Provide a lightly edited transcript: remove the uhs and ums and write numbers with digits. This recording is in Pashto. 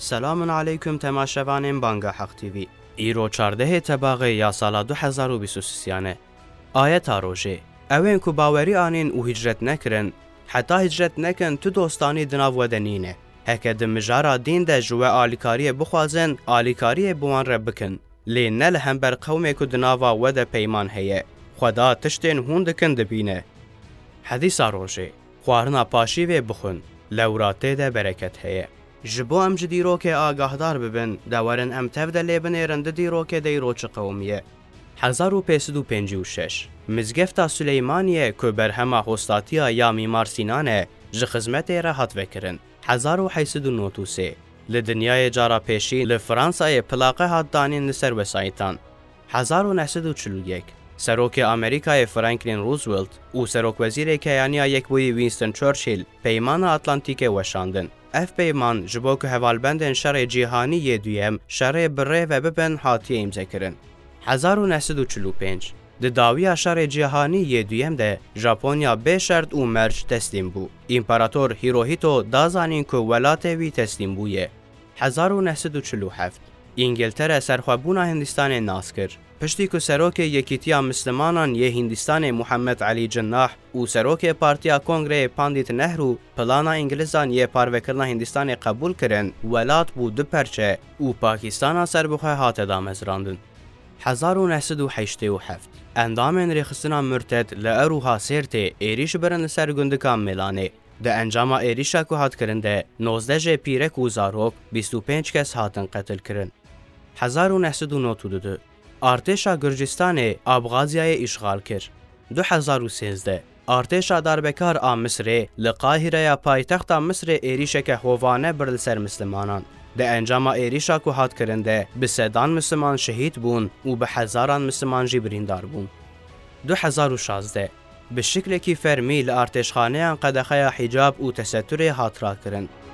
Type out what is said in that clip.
سلام علیکم تماشاوان بانگا حق تیوی. ایرو 14 تباغ یا سال 2023 آیت روژه. اوین کو باوری آنین و هجرت نکرن، حتی هجرت نکن تو دوستانی دناو ودنینه. هکه دمجارا دین ده جوه آلیکاری بخوازن، آلیکاری بوان ربکن. لی نل هم بر قومه کو دناوا وده پیمان هیه. خدا تشتین هوندکن دبینه. حدیث روژه. خوارنا پاشی و بخون. لوراته ده برکت هیه. جبو ام جدیرو که آگاهدار ببن دورن ام تفده لیبن رند دیرو که دیرو چه قومیه 1556 مزگفتا سلیمانیه که برهما هستاتیا یا میمار سینانه ج خزمت را هات وکرن 1893 لدنیای جارا پیشی لفرانسای پلاقه هات دانین لسر وسایتان 1941 سروک امریکای فرانکلین روزولت و سروک وزیر کیانیا یک بوی وینستون چرچیل پیمان اتلانتیک وشاندن اف پیمان جبو که هوالبندن شر جیهانی دویم شر بره و ببن هاتی امضا کرن 1945 د داویا شر جیهانی دویم ده ژاپنیا به شرط و مرج تسلیم بو امپراتور هیروهیتو دازانین که ولات وی تسلیم بویه 1947 انگلتره سرخوابونا هندستان ناس کر پشتی که سروک یکیتیا مسلمانان یه هندستان محمد علی جناح و سروک پارتیا کنگره پاندیت نهرو پلانا انگلیزان یه پاروکرنا هندستان قبول کرن ولات بو دو پرچه و پاکستان سر بخواه هات دامزراندن 1987 اندامن ریخستنا مرتد لأروها سیرته ایریش برن سرگندکان میلانه ده انجام ایریشا که هات کرنده 19 پیرک و زاروک 25 کس هاتن قتل کرن 1992 ارتشا گرجستان ابغازیای اشغال کرد 2013 ارتشا دربکار آ مصر لقاهره یا پایتخت مصر ایریشه که هوانه برل سر مسلمانان ده انجام ایریشا که هات کرنده به سدان مسلمان شهید بون و به هزاران مسلمان جبریندار بون 2016 به شکل کی فرمی لارتشخانه قدخه حجاب و تستر هات را کرن